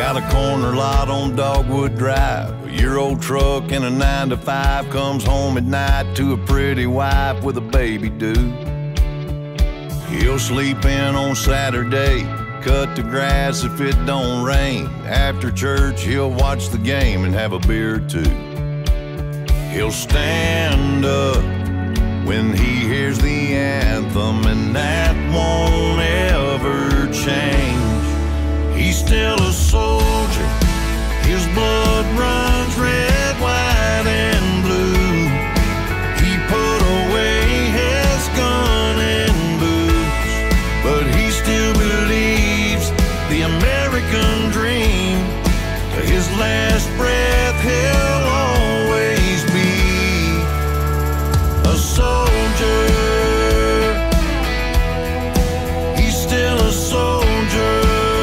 Got a corner lot on Dogwood Drive. A year-old truck and a 9-to-5. Comes home at night to a pretty wife with a baby due. He'll sleep in on Saturday, cut the grass if it don't rain. After church, he'll watch the game and have a beer or two. He'll stand up when he hears the anthem, and that won't ever change. He's still a soldier. His blood runs red, white, and blue. He put away his gun and boots, but he still believes the American dream. To his last breath, he'll always be a soldier. He's still a soldier.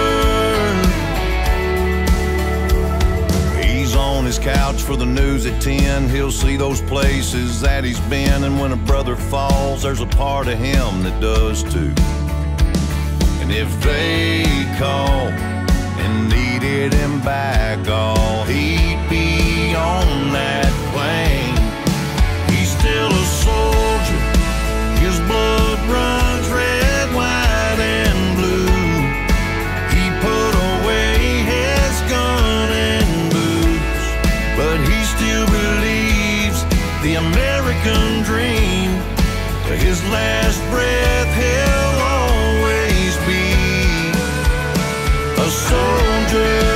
He's on his couch for the news at 10. He'll see those places that he's been, and when a brother falls, there's a part of him that does too. And if they call and needed him back, oh, he'd be on that plane. He's still a soldier. His blood runs red, white, and blue. He put away his gun and boots, but he still believes the American dream. To his last breath, he'll always be a soldier.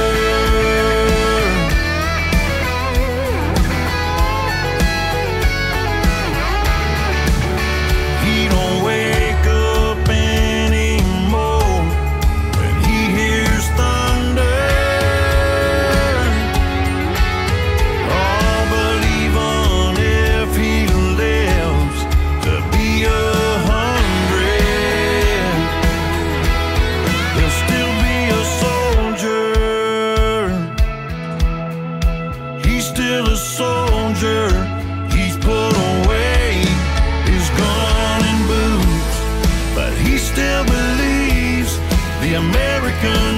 American